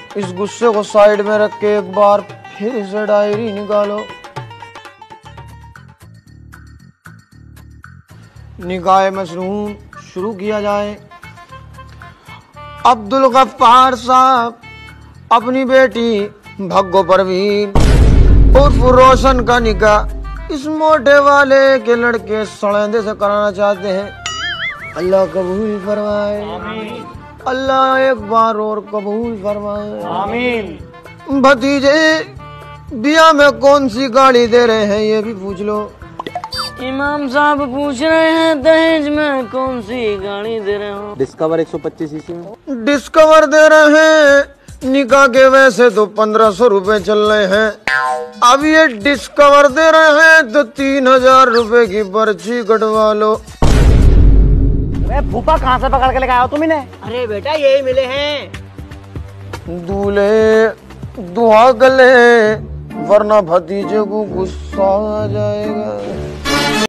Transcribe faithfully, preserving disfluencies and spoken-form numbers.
इस गुस्से को साइड में रख के एक बार फिर से डायरी निकालो। निकाय मशरूम शुरू किया जाए। अब्दुल गफ्फार साहब अपनी बेटी भग्गो परवीन उर्फ रोशन का निकाह इस मोटे वाले के लड़के सड़ेंदे से कराना चाहते हैं। अल्लाह कबूल फरमाए। आमीन। अल्लाह एक बार और कबूल फरमाए। आमीन। भतीजे बिया में कौन सी गाड़ी दे रहे हैं ये भी पूछ लो। इमाम साहब पूछ रहे हैं दहेज में कौन सी गाड़ी दे रहे हो? डिस्कवर एक सौ पच्चीस सीसी में डिस्कवर दे रहे हैं। निकाह के वैसे तो पंद्रह सौ रुपए चल रहे हैं, अब ये डिस्कवर दे रहे हैं तो तीन हजार रुपए की पर्ची कटवा लो। फूफा कहाँ से पकड़ के लेके आया हो तुम इन्हें? अरे बेटा यही मिले हैं। दूल्हे दुआ गले वरना भतीजे को गुस्सा आ जाएगा।